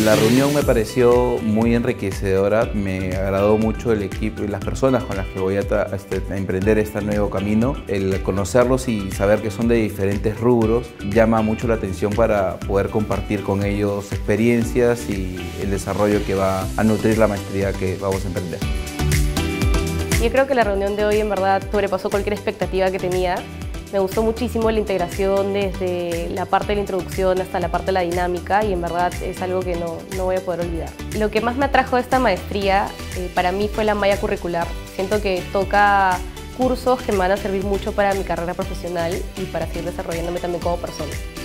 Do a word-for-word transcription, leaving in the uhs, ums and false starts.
La reunión me pareció muy enriquecedora, me agradó mucho el equipo y las personas con las que voy a, este, a emprender este nuevo camino. El conocerlos y saber que son de diferentes rubros llama mucho la atención para poder compartir con ellos experiencias y el desarrollo que va a nutrir la maestría que vamos a emprender. Yo creo que la reunión de hoy en verdad sobrepasó cualquier expectativa que tenía. Me gustó muchísimo la integración desde la parte de la introducción hasta la parte de la dinámica y en verdad es algo que no, no voy a poder olvidar. Lo que más me atrajo de esta maestría eh, para mí fue la malla curricular. Siento que toca cursos que me van a servir mucho para mi carrera profesional y para seguir desarrollándome también como persona.